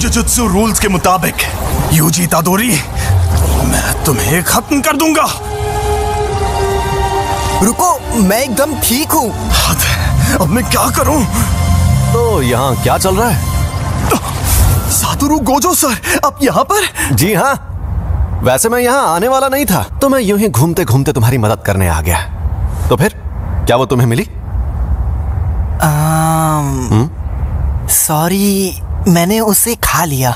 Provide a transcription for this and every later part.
Jujutsu rules के मुताबिक UG इतादोरी, मैं तुम्हें खत्म कर दूंगा। रुको, मैं एकदम ठीक हूँ। अब मैं क्या करूं? तो यहाँ क्या चल रहा है? सातोरु गोजो सर, आप यहाँ पर? जी हाँ, वैसे मैं यहाँ आने वाला नहीं था, तो मैं यूं ही घूमते घूमते तुम्हारी मदद करने आ गया। तो फिर क्या वो तुम्हें मिली? सॉरी, मैंने उसे खा लिया।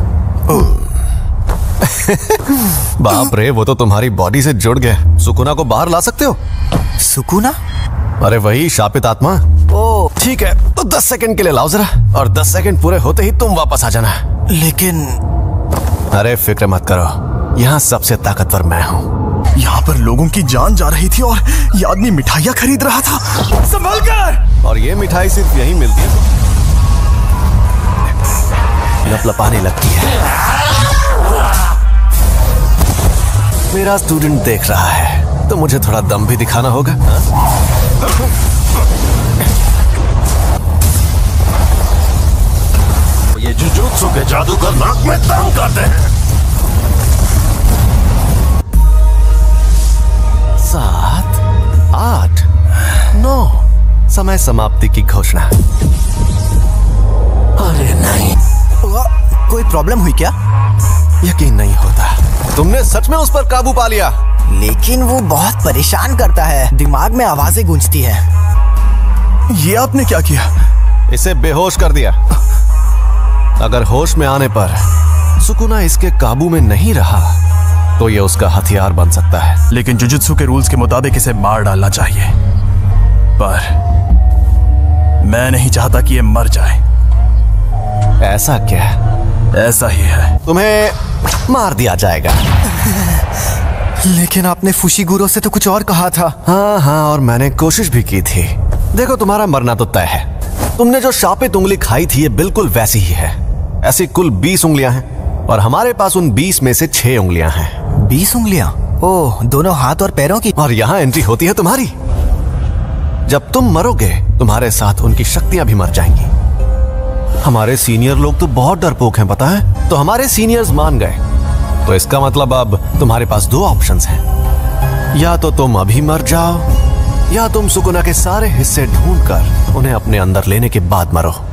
बाप रे, वो तो तुम्हारी बॉडी से जुड़ गए। सुकुना को बाहर ला सकते हो? सुकुना? अरे वही शापित आत्मा। ओ ठीक है, तो 10 सेकंड के लिए लाओ जरा, और 10 सेकंड पूरे होते ही तुम वापस आ जाना। लेकिन अरे फिक्र मत करो, यहाँ सबसे ताकतवर मैं हूँ। यहाँ पर लोगों की जान जा रही थी और ये आदमी मिठाइयाँ खरीद रहा था। संभल कर! और ये मिठाई सिर्फ यहीं मिलती है, लपलपाने लगती है। मेरा स्टूडेंट देख रहा है, तो मुझे थोड़ा दम भी दिखाना होगा। ये जुजुत्सु के जादूगर नाक में दम करते हैं। 7, 8, 9 समय समाप्ति की घोषणा। अरे नहीं, कोई प्रॉब्लम हुई क्या? यकीन नहीं होता, तुमने सच में उस पर काबू पा लिया। लेकिन वो बहुत परेशान करता है, दिमाग में आवाजें गूंजती है। ये आपने क्या किया? इसे बेहोश कर दिया। अगर होश में आने पर सुकुना इसके काबू में नहीं रहा, तो ये उसका हथियार बन सकता है। लेकिन जुजुत्सु के रूल्स के मुताबिक इसे मार डालना चाहिए, पर मैं नहीं चाहता कि ये मर जाए। ऐसा क्या? ऐसा ही है। तुम्हें मार दिया जाएगा। लेकिन आपने फुशिगुरो से तो कुछ और कहा था। हाँ, और मैंने कोशिश भी की थी। देखो, तुम्हारा मरना तो तय है। तुमने जो शापित उंगली खाई थी, ये बिल्कुल वैसी ही है। ऐसी कुल 20 उंगलियां हैं, और हमारे पास उन 20 में से 6 उंगलियां हैं। 20 उंगलियां? ओह, दोनों हाथ और पैरों की। और यहाँ एंट्री होती है तुम्हारी। जब तुम मरोगे, तुम्हारे साथ उनकी शक्तियां भी मर जाएंगी। हमारे सीनियर लोग तो बहुत डरपोक हैं, पता है? तो हमारे सीनियर्स मान गए, तो इसका मतलब अब तुम्हारे पास 2 ऑप्शंस हैं। या तो तुम अभी मर जाओ, या तुम सुकुना के सारे हिस्से ढूंढकर उन्हें अपने अंदर लेने के बाद मरो।